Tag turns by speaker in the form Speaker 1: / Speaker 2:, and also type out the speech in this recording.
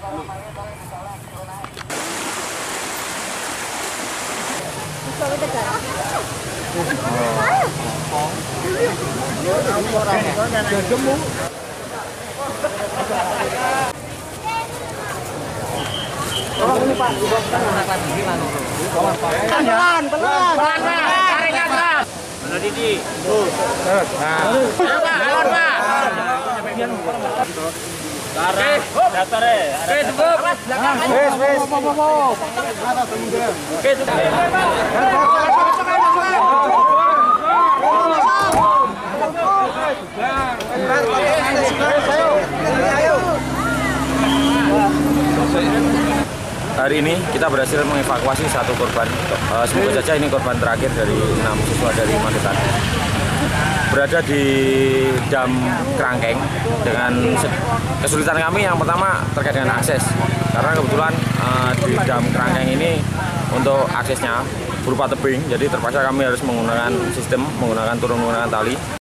Speaker 1: Pelan. Tarik atas. Benar Didi. Terus. Nah. Alon, Pak. Tarik. Datar ya. Oke, cukup. Wes. Oke, cukup.
Speaker 2: Hari ini kita berhasil mengevakuasi satu korban. Semoga saja ini korban terakhir dari 6 siswa dari Magetan. Berada di Dam Krangkeng dengan kesulitan kami yang pertama terkait dengan akses. Karena kebetulan di Dam Krangkeng ini untuk aksesnya berupa tebing, jadi terpaksa kami harus menggunakan sistem menggunakan turun menggunakan tali.